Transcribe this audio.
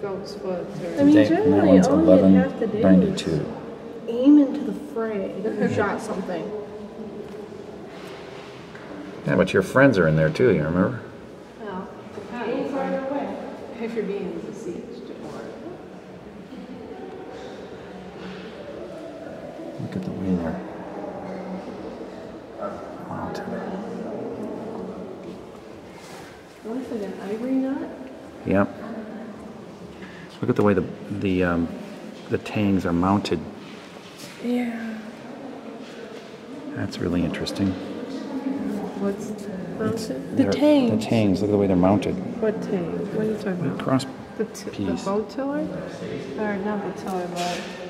goat's foot. I mean, That generally, one's all you'd have to do is $11.92. aim into the fray if you shot something. Yeah, but your friends are in there too, you remember? Well, depends on if you're being besieged or. Look at the wiener. Mounted. What is it, an ivory nut? Yep. Look at the way the tangs are mounted. Yeah. That's really interesting. What's mounted? The The tangs. tangs, look at the way they're mounted. What tank? What are you talking about? Cross The piece. boat tiller? Or not the tiller, but